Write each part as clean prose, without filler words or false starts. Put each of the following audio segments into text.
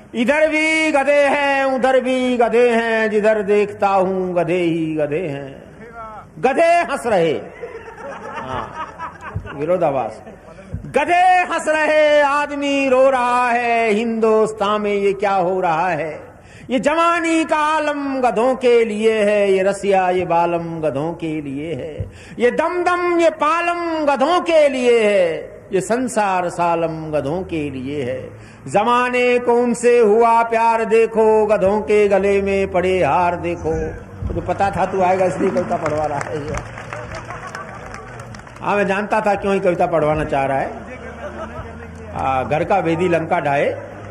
इधर भी गधे हैं उधर भी गधे हैं, जिधर देखता हूं गधे ही गधे हैं। गधे हंस रहे, हाँ विरोधाभास। गधे हंस रहे, आदमी रो रहा है, हिंदुस्तान में ये क्या हो रहा है। ये जवानी का आलम गधों के लिए है, ये रसिया ये बालम गधों के लिए है, ये दमदम ये पालम गधों के लिए है, ये संसार सालम गधों के लिए है। जमाने को उनसे हुआ प्यार देखो, गधों के गले में पड़े हार देखो। तो पता था तू आएगा इसलिए कविता पढ़वा रहा है ये। हाँ मैं जानता था क्यों ही कविता पढ़वाना चाह रहा है। घर का भेदी लंका ढाए,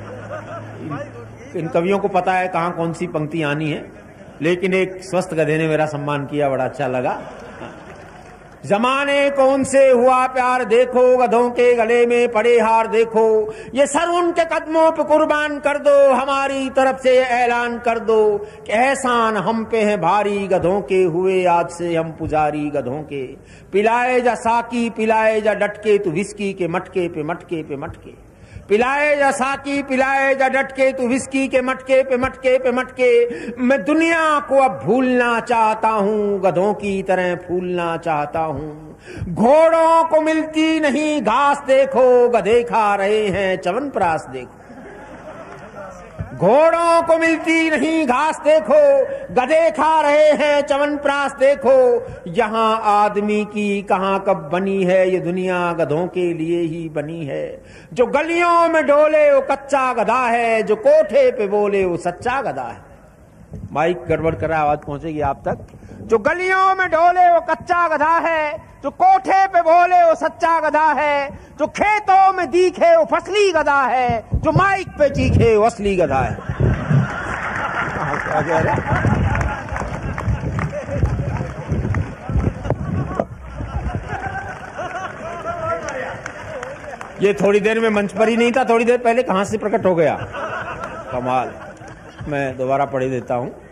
इन कवियों को पता है कहाँ कौन सी पंक्ति आनी है, लेकिन एक स्वस्थ गधे ने मेरा सम्मान किया, बड़ा अच्छा लगा। जमाने को उनसे हुआ प्यार देखो, गधों के गले में पड़े हार देखो, ये सर उनके कदमों पे कुर्बान कर दो, हमारी तरफ से ऐलान कर दो कि एहसान हम पे है भारी, गधों के हुए आज से हम पुजारी गधों के। पिलाए जा साकी पिलाए जा डटके, तू विस्की के मटके पे मटके पे मटके। पिलाए जा साकी पिलाए जा डटके, तू विस्की के मटके पे मटके पे मटके। मैं दुनिया को अब भूलना चाहता हूँ, गधों की तरह फूलना चाहता हूँ। घोड़ों को मिलती नहीं घास देखो, गधे खा रहे हैं च्यवनप्राश देखो। घोड़ों को मिलती नहीं घास देखो, गधे खा रहे हैं च्यवनप्राश देखो। यहाँ आदमी की कहाँ कब बनी है, ये दुनिया गधों के लिए ही बनी है। जो गलियों में डोले वो कच्चा गधा है, जो कोठे पे बोले वो सच्चा गधा है। माइक गड़बड़ कर रहा है, आवाज पहुंचेगी आप तक। जो गलियों में डोले वो कच्चा गधा है, जो कोठे पे बोले वो सच्चा गधा है, जो खेतों में दिखे वो फसली गधा है, जो माइक पे चीखे वो असली गधा है। ये थोड़ी देर में मंच पर ही नहीं था, थोड़ी देर पहले कहां से प्रकट हो गया। कमाल। मैं दोबारा पढ़ देता हूं।